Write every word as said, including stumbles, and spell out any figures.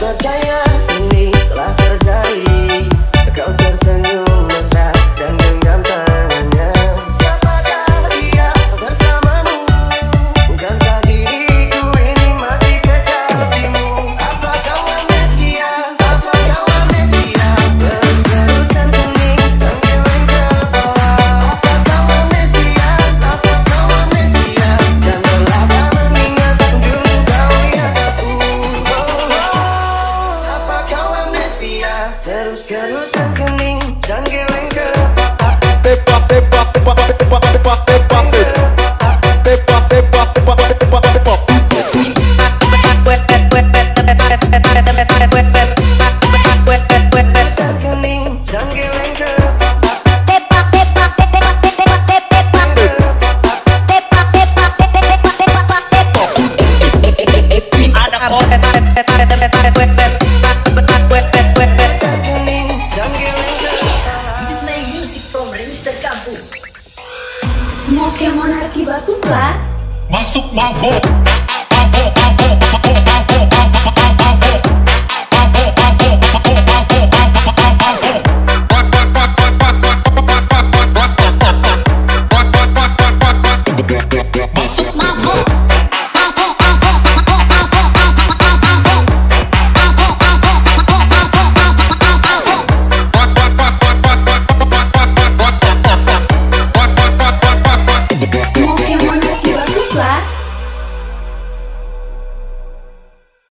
percaya ini telah terjadi. Kau tersenyum mesra dan genggam tangannya. Siapakah dia bersamamu? Bukankah diriku ini masih kekasihmu? Apa kau amnesia? Apa kau amnesia? Terus kerutan kuning dan geleng kepala. Apa kau amnesia? Apa kau amnesia? Janganlah kau mengingat dulu kau yang aku. Apa kau amnesia? Terus kerutan kening dan geleng kepala. Kening dan geleng kepala.